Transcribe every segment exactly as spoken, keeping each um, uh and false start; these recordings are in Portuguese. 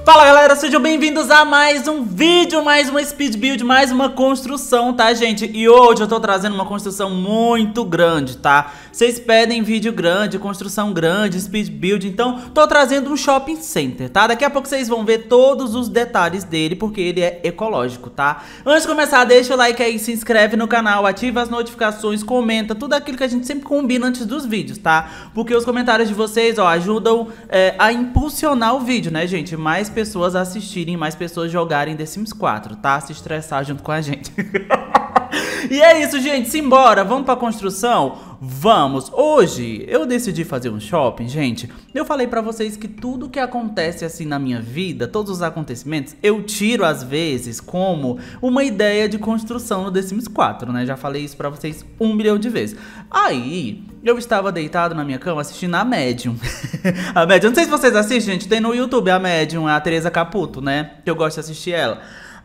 Fala galera, sejam bem-vindos a mais um vídeo, mais uma speed build, mais uma construção, tá gente? E hoje eu tô trazendo uma construção muito grande, tá? Vocês pedem vídeo grande, construção grande, speed build, então tô trazendo um shopping center, tá? Daqui a pouco vocês vão ver todos os detalhes dele, porque ele é ecológico, tá? Antes de começar, deixa o like aí, se inscreve no canal, ativa as notificações, comenta, tudo aquilo que a gente sempre combina antes dos vídeos, tá? Porque os comentários de vocês, ó, ajudam é, a impulsionar o vídeo, né, gente? Mais pessoas assistirem, mais pessoas jogarem The Sims quatro, tá? Se estressar junto com a gente. E é isso, gente, simbora, vamos pra construção? Vamos! Hoje eu decidi fazer um shopping, gente. Eu falei pra vocês que tudo que acontece assim na minha vida, todos os acontecimentos, eu tiro às vezes como uma ideia de construção no The Sims quatro, né? Já falei isso pra vocês um milhão de vezes. Aí, eu estava deitado na minha cama assistindo a Medium. A Medium, não sei se vocês assistem, gente, tem no YouTube a Medium, a Teresa Caputo, né? Que eu gosto de assistir ela.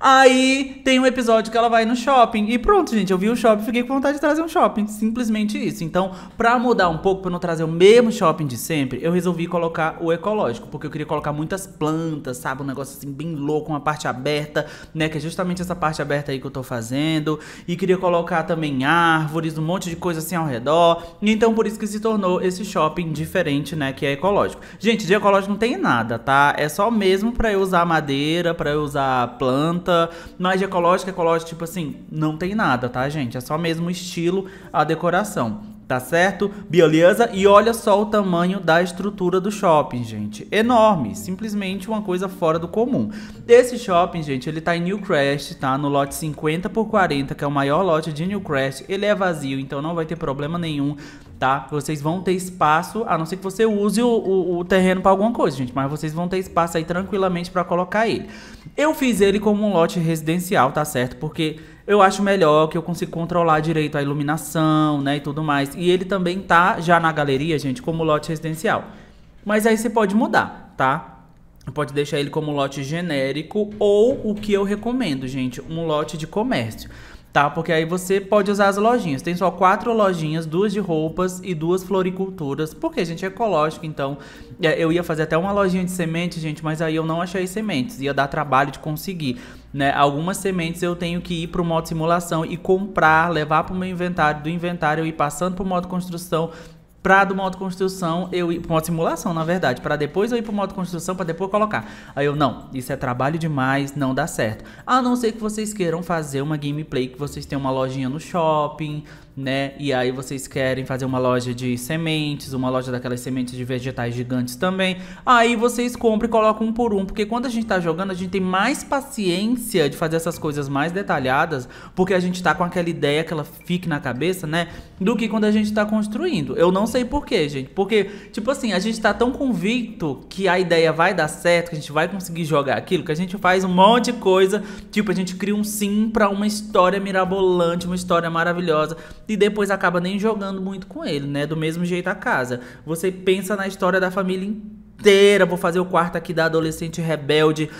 Aí tem um episódio que ela vai no shopping e pronto, gente, eu vi o shopping e fiquei com vontade de trazer um shopping, simplesmente isso. Então, pra mudar um pouco, pra não trazer o mesmo shopping de sempre, eu resolvi colocar o ecológico, porque eu queria colocar muitas plantas, sabe, um negócio assim bem louco, uma parte aberta, né, que é justamente essa parte aberta aí que eu tô fazendo. E queria colocar também árvores, um monte de coisa assim ao redor. E então por isso que se tornou esse shopping diferente, né, que é ecológico. Gente, de ecológico não tem nada, tá? É só mesmo pra eu usar madeira, pra eu usar planta. Mas de ecológico, ecológico, tipo assim, não tem nada, tá, gente? É só mesmo o estilo, a decoração, tá certo? Beleza? E olha só o tamanho da estrutura do shopping, gente. Enorme, simplesmente uma coisa fora do comum. Esse shopping, gente, ele tá em Newcrest, tá? No lote cinquenta por quarenta, que é o maior lote de Newcrest. Ele é vazio, então não vai ter problema nenhum, tá? Vocês vão ter espaço, a não ser que você use o, o, o terreno pra alguma coisa, gente. Mas vocês vão ter espaço aí tranquilamente pra colocar ele. Eu fiz ele como um lote residencial, tá certo? Porque eu acho melhor, que eu consigo controlar direito a iluminação, né, e tudo mais. E ele também tá já na galeria, gente, como lote residencial. Mas aí você pode mudar, tá? Pode deixar ele como lote genérico ou o que eu recomendo, gente, um lote de comércio. Tá, porque aí você pode usar as lojinhas. Tem só quatro lojinhas, duas de roupas e duas floriculturas. Porque, gente, é ecológico, então é, eu ia fazer até uma lojinha de sementes, gente, mas aí eu não achei sementes. Ia dar trabalho de conseguir, né? Algumas sementes eu tenho que ir pro modo simulação e comprar, levar pro meu inventário, do inventário eu ir passando pro modo construção. Pra do modo construção, eu ir pro modo simulação, na verdade, pra depois eu ir pro modo construção, pra depois colocar. Aí eu, não, isso é trabalho demais, não dá certo. A não ser que vocês queiram fazer uma gameplay, que vocês têm uma lojinha no shopping, né? E aí vocês querem fazer uma loja de sementes, uma loja daquelas sementes de vegetais gigantes também. Aí vocês compram e colocam um por um, porque quando a gente tá jogando, a gente tem mais paciência de fazer essas coisas mais detalhadas, porque a gente tá com aquela ideia que ela fique na cabeça, né? Do que quando a gente tá construindo. Eu não sei por quê, gente, porque, tipo assim, a gente tá tão convicto que a ideia vai dar certo, que a gente vai conseguir jogar aquilo, que a gente faz um monte de coisa, tipo, a gente cria um sim pra uma história mirabolante, uma história maravilhosa, e depois acaba nem jogando muito com ele, né? Do mesmo jeito a casa. Você pensa na história da família inteira. Vou fazer o quarto aqui da adolescente rebelde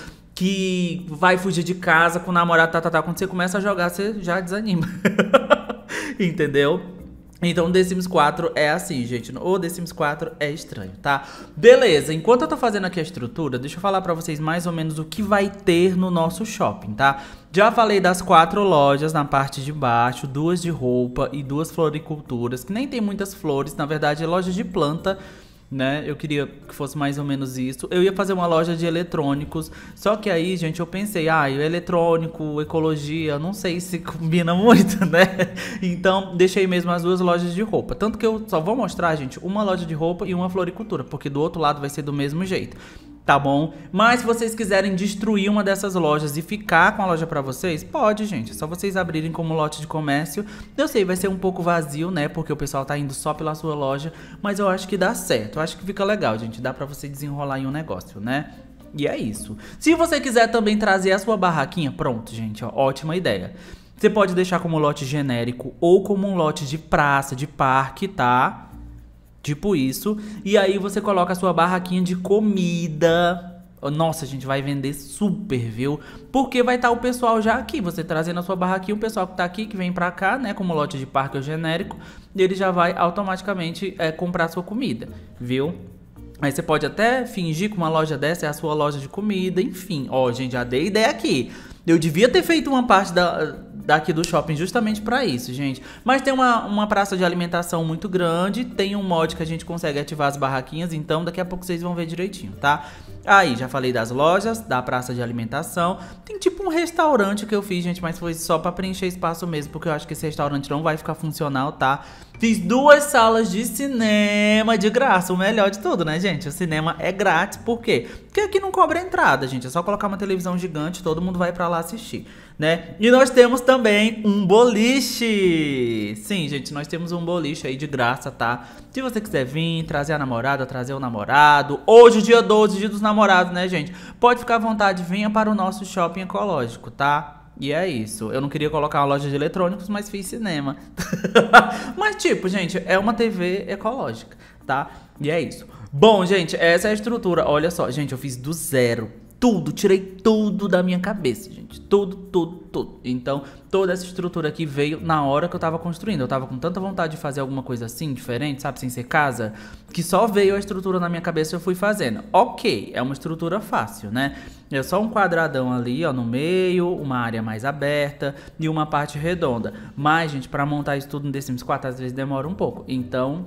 que vai fugir de casa com o namorado, tá, tá, tá. Quando você começa a jogar, você já desanima. Entendeu? Então, The Sims quatro é assim, gente. O The Sims quatro é estranho, tá? Beleza, enquanto eu tô fazendo aqui a estrutura, deixa eu falar pra vocês mais ou menos o que vai ter no nosso shopping, tá? Já falei das quatro lojas na parte de baixo, duas de roupa e duas floriculturas, que nem tem muitas flores, na verdade é loja de planta, né? Eu queria que fosse mais ou menos isso. Eu ia fazer uma loja de eletrônicos, só que aí, gente, eu pensei, ah, o eletrônico, ecologia, não sei se combina muito, né? Então, deixei mesmo as duas lojas de roupa. Tanto que eu só vou mostrar, gente, uma loja de roupa e uma floricultura, porque do outro lado vai ser do mesmo jeito. Tá bom? Mas se vocês quiserem destruir uma dessas lojas e ficar com a loja pra vocês, pode, gente. É só vocês abrirem como lote de comércio. Eu sei, vai ser um pouco vazio, né? Porque o pessoal tá indo só pela sua loja. Mas eu acho que dá certo. Eu acho que fica legal, gente. Dá pra você desenrolar em um negócio, né? E é isso. Se você quiser também trazer a sua barraquinha, pronto, gente. Ó, ótima ideia. Você pode deixar como lote genérico ou como um lote de praça, de parque, tá? Tipo isso. E aí você coloca a sua barraquinha de comida. Nossa, a gente vai vender super, viu? Porque vai estar o pessoal já aqui. Você trazendo a sua barraquinha, o pessoal que tá aqui, que vem pra cá, né? Como lote de parque ou genérico, ele já vai automaticamente é, comprar a sua comida, viu? Aí você pode até fingir que uma loja dessa é a sua loja de comida, enfim. Ó, gente, já dei ideia aqui. Eu devia ter feito uma parte da, daqui do shopping justamente pra isso, gente. Mas tem uma, uma praça de alimentação muito grande, tem um mod que a gente consegue ativar as barraquinhas, então daqui a pouco vocês vão ver direitinho, tá? Aí, já falei das lojas, da praça de alimentação. Tem tipo um restaurante que eu fiz, gente, mas foi só pra preencher espaço mesmo, porque eu acho que esse restaurante não vai ficar funcional, tá? Fiz duas salas de cinema de graça, o melhor de tudo, né, gente? O cinema é grátis, por quê? Porque aqui não cobra entrada, gente. É só colocar uma televisão gigante, todo mundo vai pra lá assistir, né? E nós temos também um boliche. Sim, gente, nós temos um boliche aí de graça, tá? Se você quiser vir, trazer a namorada, trazer o namorado. Hoje, dia doze, dia dos namorados, né, gente? Pode ficar à vontade, venha para o nosso shopping ecológico, tá? E é isso. Eu não queria colocar uma loja de eletrônicos, mas fiz cinema. Mas tipo, gente, é uma T V ecológica, tá? E é isso. Bom, gente, essa é a estrutura. Olha só, gente, eu fiz do zero. Tudo, tirei tudo da minha cabeça, gente. Tudo, tudo, tudo. Então, toda essa estrutura aqui veio na hora que eu tava construindo. Eu tava com tanta vontade de fazer alguma coisa assim, diferente, sabe? Sem ser casa, que só veio a estrutura na minha cabeça e eu fui fazendo. Ok, é uma estrutura fácil, né? É só um quadradão ali, ó, no meio, uma área mais aberta e uma parte redonda. Mas, gente, pra montar isso tudo no The Sims quatro, às vezes demora um pouco. Então,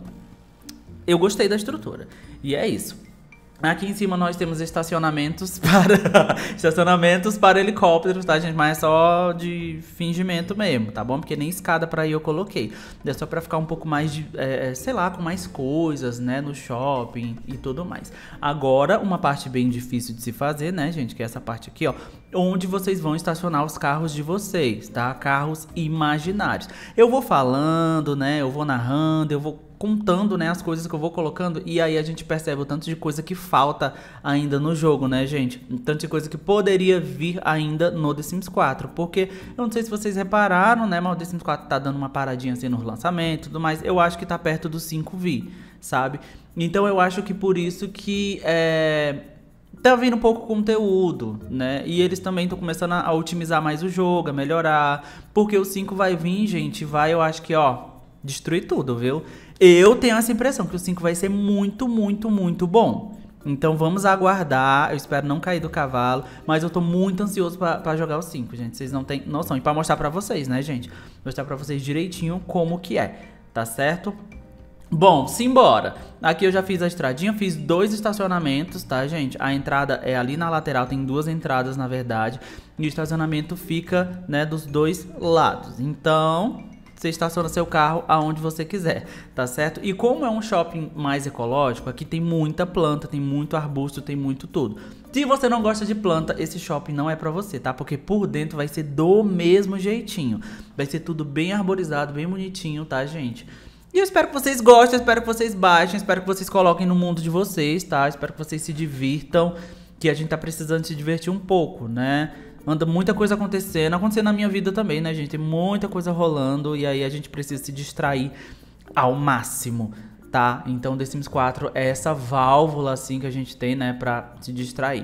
eu gostei da estrutura. E é isso. Aqui em cima nós temos estacionamentos para estacionamentos para helicópteros, tá, gente? Mas é só de fingimento mesmo, tá bom? Porque nem escada para ir eu coloquei. É só para ficar um pouco mais de, é, sei lá, com mais coisas, né? No shopping e tudo mais. Agora, uma parte bem difícil de se fazer, né, gente? Que é essa parte aqui, ó. Onde vocês vão estacionar os carros de vocês, tá? Carros imaginários. Eu vou falando, né? Eu vou narrando, eu vou contando, né, as coisas que eu vou colocando, e aí a gente percebe o tanto de coisa que falta ainda no jogo, né, gente? O tanto de coisa que poderia vir ainda no The Sims quatro, porque eu não sei se vocês repararam, né, mas o The Sims quatro tá dando uma paradinha assim no lançamento e tudo mais. Eu acho que tá perto do cinco vir, sabe? Então eu acho que por isso que é... tá vindo pouco conteúdo, né? E eles também estão começando a otimizar mais o jogo, a melhorar, porque o cinco vai vir, gente, vai, eu acho que, ó, destruir tudo, viu? Eu tenho essa impressão que o cinco vai ser muito, muito, muito bom. Então vamos aguardar. Eu espero não cair do cavalo, mas eu tô muito ansioso pra, pra jogar o cinco, gente. Vocês não têm noção. E pra mostrar pra vocês, né, gente? Mostrar pra vocês direitinho como que é, tá certo? Bom, simbora. Aqui eu já fiz a estradinha, fiz dois estacionamentos, tá, gente? A entrada é ali na lateral, tem duas entradas, na verdade. E o estacionamento fica, né, dos dois lados. Então, você estaciona seu carro aonde você quiser, tá certo? E como é um shopping mais ecológico, aqui tem muita planta, tem muito arbusto, tem muito tudo. Se você não gosta de planta, esse shopping não é pra você, tá? Porque por dentro vai ser do mesmo jeitinho. Vai ser tudo bem arborizado, bem bonitinho, tá, gente? E eu espero que vocês gostem, espero que vocês baixem, espero que vocês coloquem no mundo de vocês, tá? Espero que vocês se divirtam, que a gente tá precisando se divertir um pouco, né? Anda muita coisa acontecendo, acontecendo na minha vida também, né, gente? Tem muita coisa rolando e aí a gente precisa se distrair ao máximo, tá? Então, The Sims quatro é essa válvula, assim, que a gente tem, né, pra se distrair,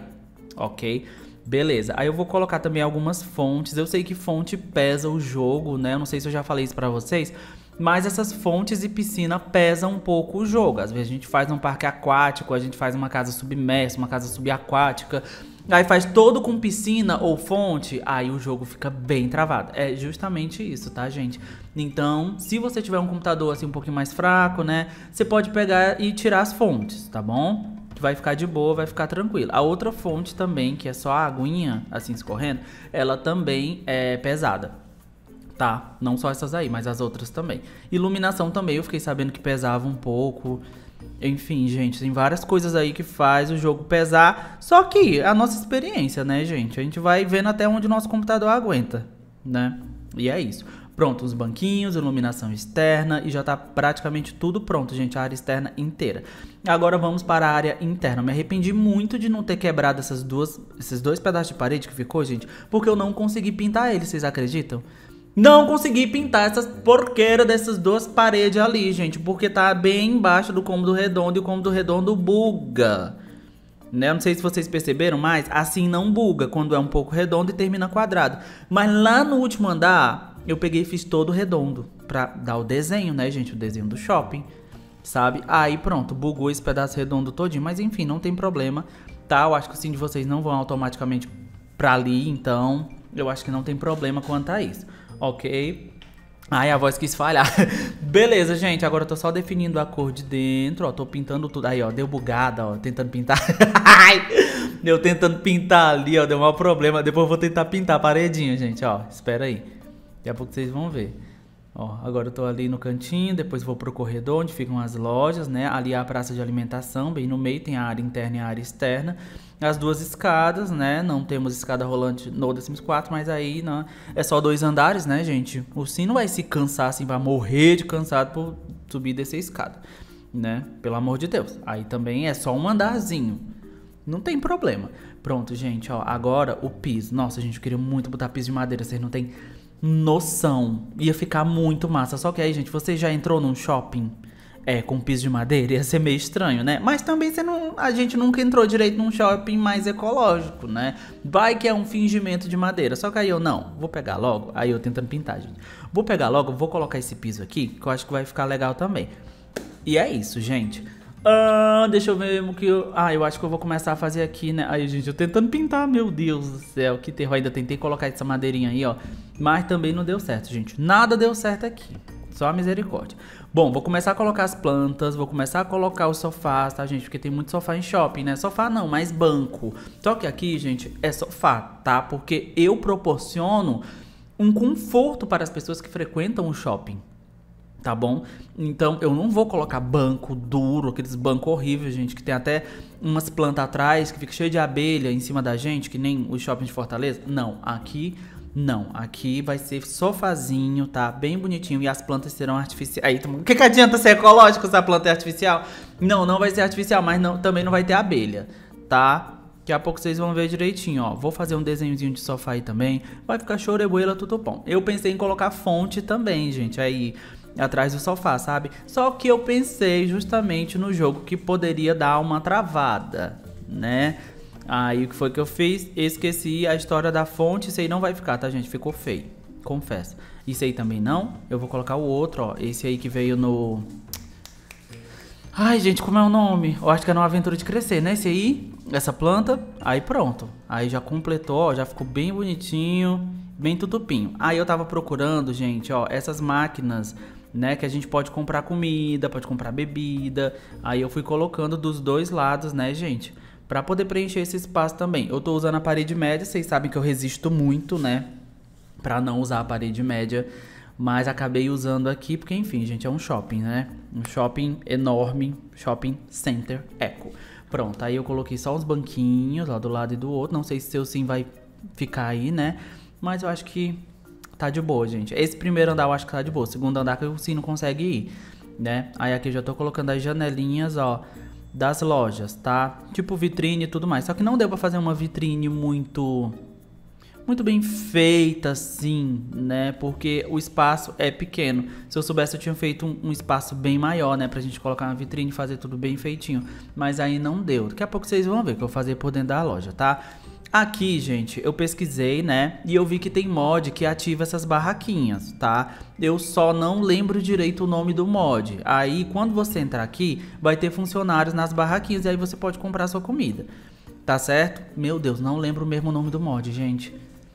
ok? Beleza, aí eu vou colocar também algumas fontes. Eu sei que fonte pesa o jogo, né? Eu não sei se eu já falei isso pra vocês, mas essas fontes e piscina pesam um pouco o jogo. Às vezes a gente faz um parque aquático, a gente faz uma casa submersa, uma casa subaquática, aí faz todo com piscina ou fonte, aí o jogo fica bem travado. É justamente isso, tá, gente? Então, se você tiver um computador assim um pouquinho mais fraco, né, você pode pegar e tirar as fontes, tá bom? Que vai ficar de boa, vai ficar tranquilo. A outra fonte também, que é só a aguinha assim escorrendo, ela também é pesada, tá? Não só essas aí, mas as outras também. Iluminação também, eu fiquei sabendo que pesava um pouco. Enfim, gente, tem várias coisas aí que faz o jogo pesar. Só que a nossa experiência, né, gente? A gente vai vendo até onde o nosso computador aguenta, né? E é isso. Pronto, os banquinhos, iluminação externa e já tá praticamente tudo pronto, gente, a área externa inteira. Agora vamos para a área interna. Me arrependi muito de não ter quebrado essas duas, esses dois pedaços de parede que ficou, gente, porque eu não consegui pintar eles, vocês acreditam? Não consegui pintar essas porqueiras dessas duas paredes ali, gente, porque tá bem embaixo do cômodo redondo e o cômodo redondo buga. Né? Eu não sei se vocês perceberam, mas assim não buga quando é um pouco redondo e termina quadrado. Mas lá no último andar, eu peguei e fiz todo redondo pra dar o desenho, né, gente? O desenho do shopping. sabe? Aí pronto, bugou esse pedaço redondo todinho, mas enfim, não tem problema, tá? Eu acho que o sim de vocês não vão automaticamente pra ali, então eu acho que não tem problema quanto a isso, ok? Ai, a voz quis falhar. Beleza, gente, agora eu tô só definindo a cor de dentro, ó, tô pintando tudo. Aí, ó, deu bugada, ó, tentando pintar. Eu tentando pintar ali, ó, deu um problema. Depois eu vou tentar pintar a paredinha, gente, ó, espera aí. Daqui a pouco vocês vão ver. Ó, agora eu tô ali no cantinho, depois vou pro corredor onde ficam as lojas, né? Ali é a praça de alimentação, bem no meio tem a área interna e a área externa. As duas escadas, né? Não temos escada rolante no The Sims quatro, mas aí não, é só dois andares, né, gente? O Sim não vai se cansar, assim, vai morrer de cansado por subir e descer a escada, né? Pelo amor de Deus. Aí também é só um andarzinho. Não tem problema. Pronto, gente, ó. Agora o piso. Nossa, gente, eu queria muito botar piso de madeira. Vocês não têm noção. Ia ficar muito massa. Só que aí, gente, você já entrou num shopping é, com piso de madeira? Ia ser meio estranho, né? Mas também você não, a gente nunca entrou direito num shopping mais ecológico, né? Vai que é um fingimento de madeira. Só que aí eu, não, vou pegar logo. Aí eu tentando pintar, gente. Vou pegar logo, vou colocar esse piso aqui, que eu acho que vai ficar legal também. E é isso, gente. Ah, deixa eu ver o que eu... Ah, eu acho que eu vou começar a fazer aqui, né? Aí, gente, eu tentando pintar, meu Deus do céu, que terror. Ainda tentei colocar essa madeirinha aí, ó. Mas também não deu certo, gente. Nada deu certo aqui. Só a misericórdia. Bom, vou começar a colocar as plantas, vou começar a colocar os sofás, tá, gente? Porque tem muito sofá em shopping, né? Sofá não, mas banco. Só que aqui, gente, é sofá, tá? Porque eu proporciono um conforto para as pessoas que frequentam o shopping. Tá bom? Então eu não vou colocar banco duro, aqueles bancos horríveis, gente, que tem até umas plantas atrás, que fica cheio de abelha em cima da gente, que nem os shoppings de Fortaleza. Não, aqui não. Aqui vai ser sofazinho, tá? Bem bonitinho. E as plantas serão artificiais. Aí, o que, que adianta ser ecológico se a planta é artificial? Não, não vai ser artificial, mas não, também não vai ter abelha, tá? Daqui a pouco vocês vão ver direitinho, ó. Vou fazer um desenhozinho de sofá aí também. Vai ficar chorebuela, tudo bom. Eu pensei em colocar fonte também, gente, aí atrás do sofá, sabe? Só que eu pensei justamente no jogo que poderia dar uma travada, né? Aí o que foi que eu fiz? Esqueci a história da fonte. Isso aí não vai ficar, tá, gente? Ficou feio, confesso. Isso aí também não. Eu vou colocar o outro, ó. Esse aí que veio no... Ai, gente, como é o nome? Eu acho que é no Aventura de Crescer, né? Esse aí, essa planta. Aí pronto. Aí já completou, ó. Já ficou bem bonitinho, bem tutupinho. Aí eu tava procurando, gente, ó, essas máquinas, né, que a gente pode comprar comida, pode comprar bebida. Aí eu fui colocando dos dois lados, né, gente, pra poder preencher esse espaço também. Eu tô usando a parede média, vocês sabem que eu resisto muito, né, pra não usar a parede média, mas acabei usando aqui porque, enfim, gente, é um shopping, né, um shopping enorme, shopping center eco. Pronto, aí eu coloquei só os banquinhos lá do lado e do outro, não sei se seu sim vai ficar aí, né, mas eu acho que tá de boa, gente. Esse primeiro andar eu acho que tá de boa. O segundo andar que o Sim não consegue ir, né? Aí aqui eu já tô colocando as janelinhas, ó, das lojas, tá? Tipo vitrine e tudo mais. Só que não deu pra fazer uma vitrine muito... muito bem feita, assim, né? Porque o espaço é pequeno. Se eu soubesse, eu tinha feito um, um espaço bem maior, né? Pra gente colocar uma vitrine e fazer tudo bem feitinho. Mas aí não deu. Daqui a pouco vocês vão ver o que eu vou fazer por dentro da loja, tá? Aqui, gente, eu pesquisei, né, e eu vi que tem mod que ativa essas barraquinhas, tá? Eu só não lembro direito o nome do mod. Aí, quando você entrar aqui, vai ter funcionários nas barraquinhas e aí você pode comprar sua comida, tá certo? Meu Deus, não lembro mesmo o nome do mod, gente.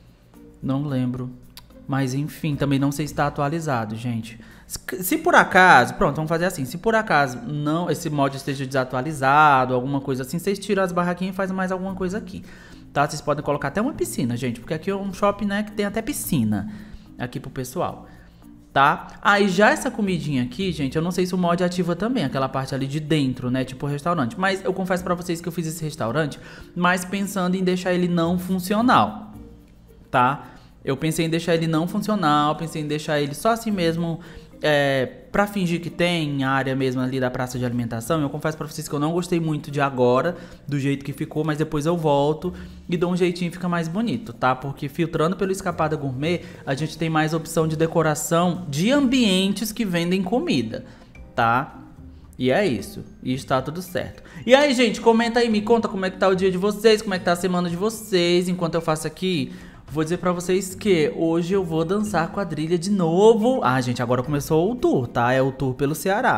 Não lembro. Mas, enfim, também não sei se está atualizado, gente. Se por acaso, pronto, vamos fazer assim. Se por acaso não, esse mod esteja desatualizado, alguma coisa assim, vocês tiram as barraquinhas e fazem mais alguma coisa aqui. Tá? Vocês podem colocar até uma piscina, gente, porque aqui é um shopping, né, que tem até piscina aqui pro pessoal, tá? Aí já essa comidinha aqui, gente, eu não sei se o mod ativa também, aquela parte ali de dentro, né, tipo restaurante. Mas eu confesso pra vocês que eu fiz esse restaurante, mas pensando em deixar ele não funcional, tá? Eu pensei em deixar ele não funcional, pensei em deixar ele só assim mesmo... É, pra fingir que tem a área mesmo ali da praça de alimentação. Eu confesso pra vocês que eu não gostei muito de agora, do jeito que ficou, mas depois eu volto e dou um jeitinho e fica mais bonito, tá? Porque filtrando pelo Escapada Gourmet, a gente tem mais opção de decoração de ambientes que vendem comida, tá? E é isso, e está tudo certo. E aí, gente, comenta aí, me conta como é que tá o dia de vocês, como é que tá a semana de vocês, enquanto eu faço aqui... Vou dizer pra vocês que hoje eu vou dançar quadrilha de novo. Ah, gente, agora começou o tour, tá? É o tour pelo Ceará.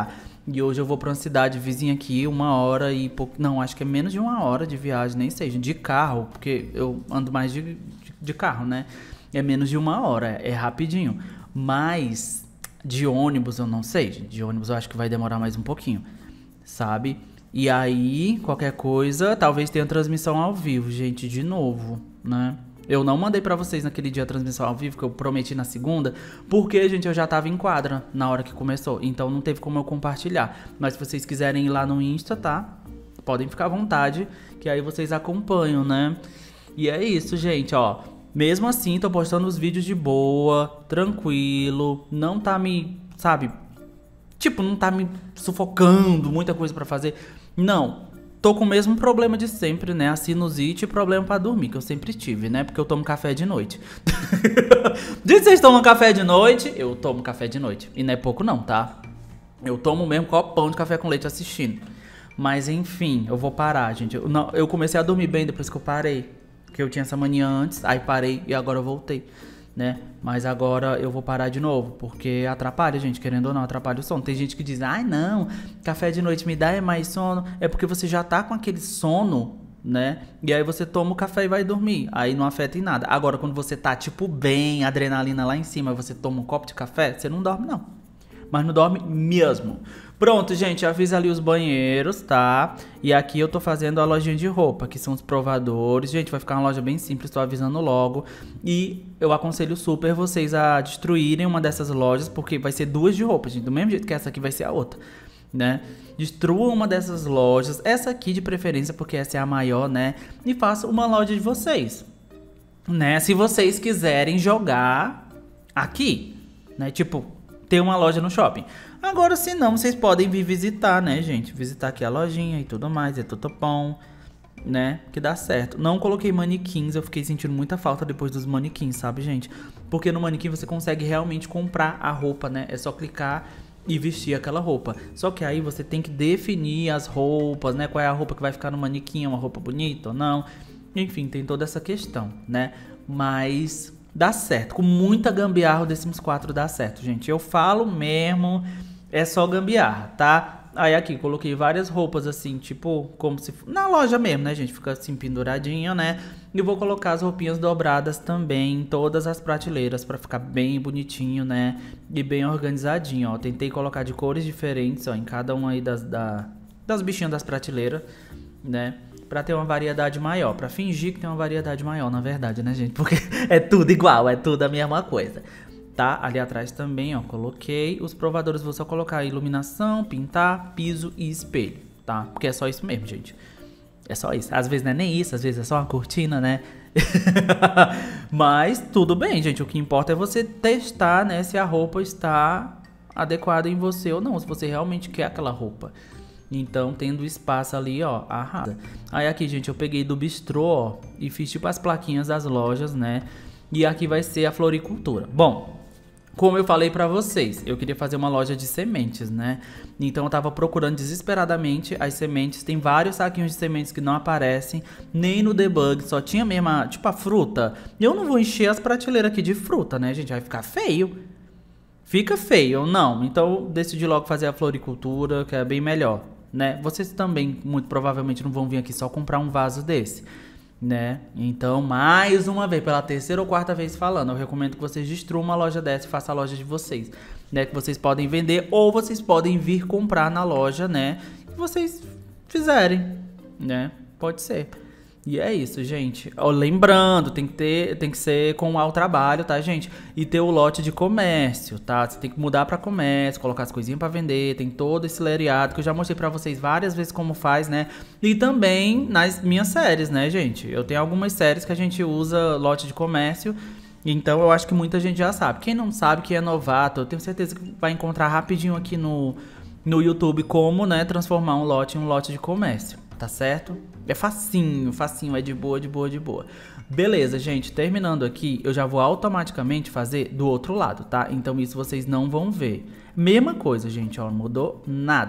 E hoje eu vou pra uma cidade vizinha aqui, uma hora e pouco. Não, acho que é menos de uma hora de viagem, nem sei, de carro, porque eu ando mais de, de, de carro, né? É menos de uma hora, é rapidinho. Mas de ônibus eu não sei, gente. De ônibus eu acho que vai demorar mais um pouquinho, sabe? E aí, qualquer coisa, talvez tenha transmissão ao vivo, gente, de novo, né? Eu não mandei pra vocês naquele dia a transmissão ao vivo, que eu prometi na segunda, porque, gente, eu já tava em quadra na hora que começou. Então não teve como eu compartilhar. Mas se vocês quiserem ir lá no Insta, tá? Podem ficar à vontade, que aí vocês acompanham, né? E é isso, gente, ó. Mesmo assim, tô postando os vídeos de boa, tranquilo. Não tá me, sabe... Tipo, não tá me sufocando, muita coisa pra fazer. Não. Tô com o mesmo problema de sempre, né? A sinusite e problema pra dormir, que eu sempre tive, né? Porque eu tomo café de noite. Diz que vocês tomam café de noite, eu tomo café de noite. E não é pouco não, tá? Eu tomo mesmo copão de café com leite assistindo. Mas enfim, eu vou parar, gente. Eu, não, eu comecei a dormir bem depois que eu parei. Porque eu tinha essa mania antes, aí parei e agora eu voltei, né? Mas agora eu vou parar de novo, porque atrapalha, gente, querendo ou não, atrapalha o sono. Tem gente que diz, ai não, café de noite me dá é mais sono. É porque você já tá com aquele sono, né? E aí você toma o café e vai dormir. Aí não afeta em nada. Agora, quando você tá, tipo, bem, adrenalina lá em cima, e você toma um copo de café, você não dorme, não. Mas não dorme mesmo. Pronto, gente, eu fiz ali os banheiros, tá? E aqui eu tô fazendo a lojinha de roupa, que são os provadores. Gente, vai ficar uma loja bem simples, tô avisando logo. E eu aconselho super vocês a destruírem uma dessas lojas, porque vai ser duas de roupa, gente. Do mesmo jeito que essa aqui vai ser a outra, né? Destrua uma dessas lojas, essa aqui de preferência, porque essa é a maior, né? E faça uma loja de vocês, né? Se vocês quiserem jogar aqui, né? Tipo, ter uma loja no shopping. Agora, se não, vocês podem vir visitar, né, gente? Visitar aqui a lojinha e tudo mais, é tudo bom, né? Que dá certo. Não coloquei manequins, eu fiquei sentindo muita falta depois dos manequins, sabe, gente? Porque no manequim você consegue realmente comprar a roupa, né? É só clicar e vestir aquela roupa. Só que aí você tem que definir as roupas, né? Qual é a roupa que vai ficar no manequim, uma roupa bonita ou não. Enfim, tem toda essa questão, né? Mas dá certo. Com muita gambiarra o The Sims quatro dá certo, gente. Eu falo mesmo, é só gambiarra, tá? Aí aqui, coloquei várias roupas assim, tipo, como se... na loja mesmo, né, gente? Fica assim, penduradinha, né? E vou colocar as roupinhas dobradas também em todas as prateleiras pra ficar bem bonitinho, né? E bem organizadinho, ó. Tentei colocar de cores diferentes, ó, em cada uma aí das, da, das bichinhas das prateleiras, né? Pra ter uma variedade maior, pra fingir que tem uma variedade maior, na verdade, né, gente? Porque é tudo igual, é tudo a mesma coisa. Tá? Ali atrás também, ó, coloquei os provadores, vou só colocar iluminação, pintar, piso e espelho, tá? Porque é só isso mesmo, gente. É só isso. Às vezes não é nem isso, às vezes é só uma cortina, né? Mas tudo bem, gente. O que importa é você testar, né, se a roupa está adequada em você ou não, se você realmente quer aquela roupa. Então, tendo espaço ali, ó, arrasa. Aí aqui, gente, eu peguei do bistrô, ó, e fiz tipo as plaquinhas das lojas, né? E aqui vai ser a floricultura. Bom, como eu falei pra vocês, eu queria fazer uma loja de sementes, né? Então eu tava procurando desesperadamente as sementes. Tem vários saquinhos de sementes que não aparecem, nem no debug, só tinha mesmo, a, tipo a fruta. E eu não vou encher as prateleiras aqui de fruta, né, gente? Vai ficar feio. Fica feio, não. Então eu decidi logo fazer a floricultura, que é bem melhor, né? Vocês também, muito provavelmente, não vão vir aqui só comprar um vaso desse, né? Então, mais uma vez, pela terceira ou quarta vez falando, eu recomendo que vocês destruam uma loja dessa e façam a loja de vocês, né? Que vocês podem vender ou vocês podem vir comprar na loja, né? Que vocês fizerem, né? Pode ser. E é isso, gente. Ó, lembrando, tem que ter, tem que ser com ao trabalho, tá, gente? E ter o lote de comércio, tá? Você tem que mudar pra comércio, colocar as coisinhas pra vender, tem todo esse lereado que eu já mostrei pra vocês várias vezes como faz, né? E também nas minhas séries, né, gente? Eu tenho algumas séries que a gente usa lote de comércio, então eu acho que muita gente já sabe. Quem não sabe, que é novato, eu tenho certeza que vai encontrar rapidinho aqui no, no YouTube como, né, transformar um lote em um lote de comércio, tá certo? É facinho, facinho, é de boa, de boa, de boa. Beleza, gente, terminando aqui, eu já vou automaticamente fazer do outro lado, tá? Então isso vocês não vão ver. Mesma coisa, gente, ó, não mudou nada.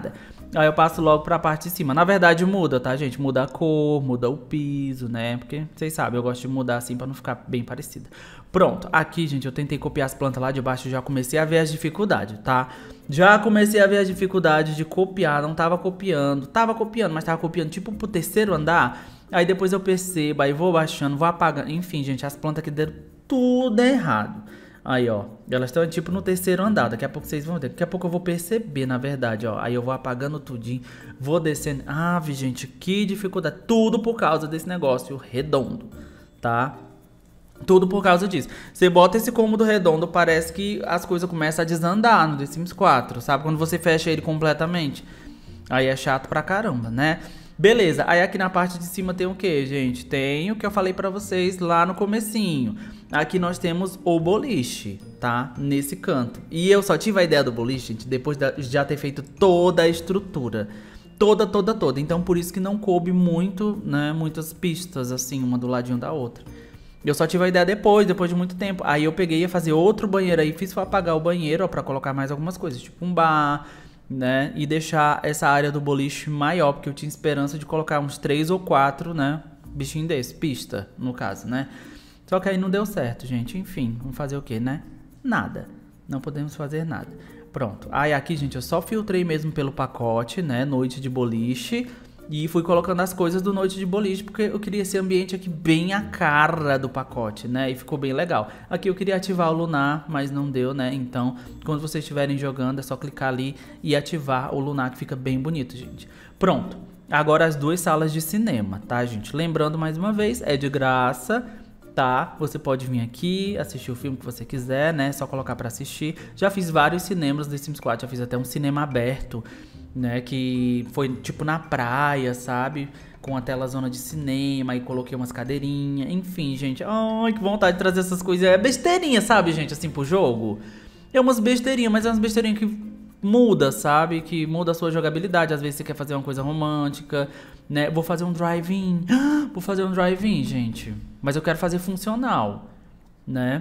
Aí eu passo logo pra parte de cima. Na verdade muda, tá, gente? Muda a cor, muda o piso, né? Porque vocês sabem, eu gosto de mudar assim pra não ficar bem parecida. Pronto, aqui, gente, eu tentei copiar as plantas lá de baixo. Já comecei a ver as dificuldades, tá? Já comecei a ver as dificuldades de copiar. Não tava copiando, tava copiando, mas tava copiando tipo pro terceiro andar. Aí depois eu percebo, aí vou baixando, vou apagando. Enfim, gente, as plantas aqui deram tudo errado. Aí, ó, elas estão tipo no terceiro andar. Daqui a pouco vocês vão ver. Daqui a pouco eu vou perceber, na verdade, ó. Aí eu vou apagando tudinho, vou descendo. Ah, gente, que dificuldade. Tudo por causa desse negócio redondo, tá? Tudo por causa disso. Você bota esse cômodo redondo, parece que as coisas começam a desandar no The Sims quatro, sabe? Quando você fecha ele completamente. Aí é chato pra caramba, né? Beleza, aí aqui na parte de cima tem o que, gente? Tem o que eu falei pra vocês lá no comecinho. Aqui nós temos o boliche, tá? Nesse canto. E eu só tive a ideia do boliche, gente, depois de já ter feito toda a estrutura. Toda, toda, toda. Então por isso que não coube muito, né? Muitas pistas, assim, uma do ladinho da outra. Eu só tive a ideia depois, depois de muito tempo. Aí eu peguei e ia fazer outro banheiro aí, fiz pra apagar o banheiro, ó, pra colocar mais algumas coisas, tipo um bar, né, e deixar essa área do boliche maior, porque eu tinha esperança de colocar uns três ou quatro, né, bichinho desse, pista, no caso, né. Só que aí não deu certo, gente, enfim, vamos fazer o que, né? Nada, não podemos fazer nada. Pronto, aí aqui, gente, eu só filtrei mesmo pelo pacote, né, noite de boliche, e fui colocando as coisas do noite de boliche, porque eu queria esse ambiente aqui bem a cara do pacote, né? E ficou bem legal. Aqui eu queria ativar o lunar, mas não deu, né? Então, quando vocês estiverem jogando, é só clicar ali e ativar o lunar, que fica bem bonito, gente. Pronto. Agora as duas salas de cinema, tá, gente? Lembrando mais uma vez, é de graça, tá? Você pode vir aqui, assistir o filme que você quiser, né? Só colocar pra assistir. Já fiz vários cinemas do The Sims quatro, já fiz até um cinema aberto, né, que foi tipo na praia, sabe? Com a tela zona de cinema, e coloquei umas cadeirinhas, enfim, gente. Ai, que vontade de trazer essas coisas. É besteirinha, sabe, gente, assim, pro jogo. É umas besteirinhas, mas é umas besteirinhas que muda, sabe? Que muda a sua jogabilidade. Às vezes você quer fazer uma coisa romântica, né? Vou fazer um drive-in. Vou fazer um drive-in, gente. Mas eu quero fazer funcional, né?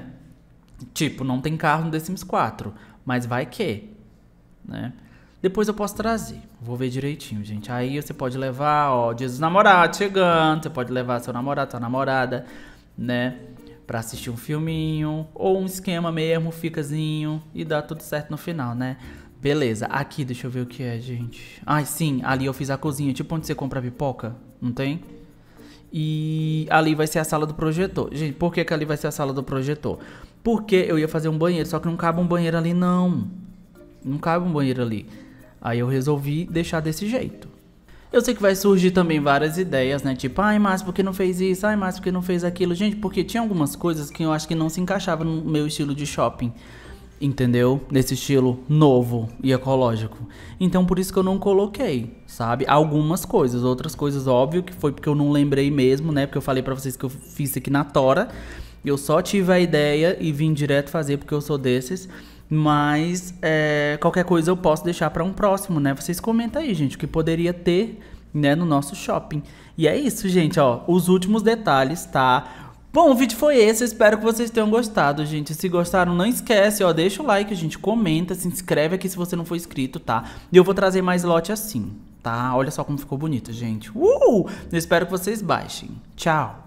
Tipo, não tem carro no The Sims quatro, mas vai que, né? Depois eu posso trazer, vou ver direitinho, gente. Aí você pode levar, ó, Dia dos Namorados chegando. Você pode levar seu namorado, sua namorada, né, pra assistir um filminho, ou um esquema mesmo, ficazinho, e dá tudo certo no final, né? Beleza, aqui deixa eu ver o que é, gente. Ai, sim, ali eu fiz a cozinha, tipo onde você compra pipoca, não tem? E ali vai ser a sala do projetor. Gente, por que que ali vai ser a sala do projetor? Porque eu ia fazer um banheiro, só que não cabe um banheiro ali, não. Não cabe um banheiro ali. Aí eu resolvi deixar desse jeito. Eu sei que vai surgir também várias ideias, né? Tipo, ai, Márcio, por que não fez isso? Ai, Márcio, por que não fez aquilo? Gente, porque tinha algumas coisas que eu acho que não se encaixavam no meu estilo de shopping. Entendeu? Nesse estilo novo e ecológico. Então, por isso que eu não coloquei, sabe? Algumas coisas. Outras coisas, óbvio, que foi porque eu não lembrei mesmo, né? Porque eu falei pra vocês que eu fiz aqui na tora. Eu só tive a ideia e vim direto fazer porque eu sou desses. Mas é, qualquer coisa eu posso deixar para um próximo, né? Vocês comentam aí, gente, o que poderia ter, né, no nosso shopping. E é isso, gente, ó, os últimos detalhes, tá? Bom, o vídeo foi esse, eu espero que vocês tenham gostado, gente. Se gostaram, não esquece, ó, deixa o like, gente, comenta, se inscreve aqui se você não for inscrito, tá? E eu vou trazer mais lote assim, tá? Olha só como ficou bonito, gente. Uh! Eu espero que vocês baixem. Tchau!